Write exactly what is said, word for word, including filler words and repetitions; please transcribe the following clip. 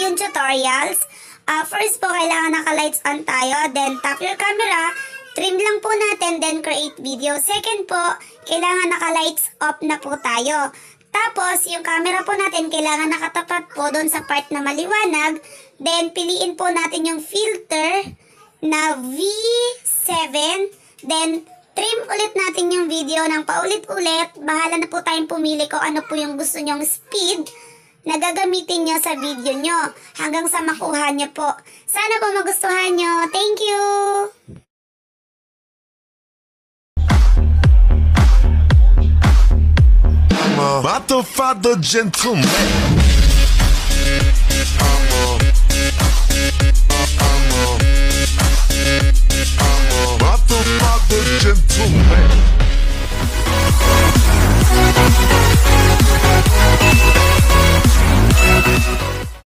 yung tutorials. Uh, first po, kailangan naka-lights on tayo. Then, tap your camera. Trim lang po natin, then create video. Second po, kailangan naka-lights off na po tayo. Tapos, yung camera po natin, kailangan nakatapat po doon sa part na maliwanag. Then, piliin po natin yung filter na V seven. Then, trim ulit natin yung video ng paulit-ulit. Bahala na po tayong pumili kung ano po yung gusto nyong speed na gagamitin nyo sa video nyo hanggang sa makuha nyo po. Sana po magustuhan nyo. Thank you! I'm a father, father, gentleman. I'm a, I'm a, I'm a father, father, gentleman.